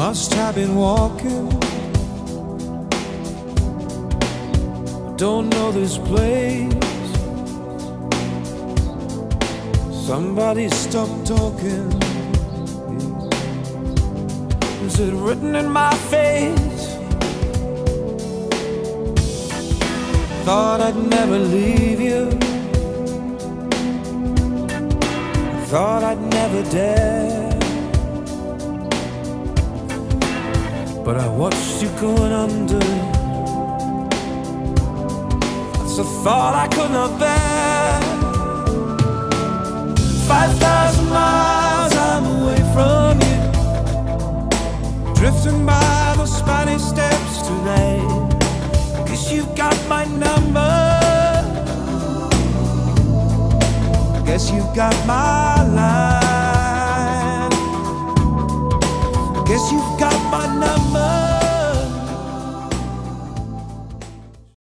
Must have been walking. Don't know this place. Somebody stop talking. Is it written in my face? Thought I'd never leave you. Thought I'd never dare. But I watched you going under. That's a thought I could not bear. 5,000 miles I'm away from you, drifting by the Spanish steps tonight. Guess you've got my number. Guess you've got my line.